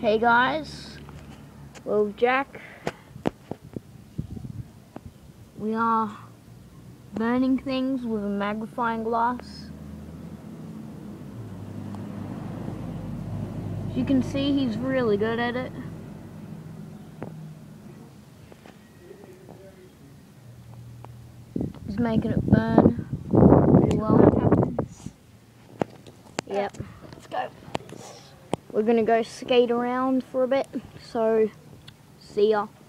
Hey guys, well Jack, we are burning things with a magnifying glass. As you can see, he's really good at it. He's making it burn pretty well. Yep. Let's go. We're gonna go skate around for a bit, so see ya.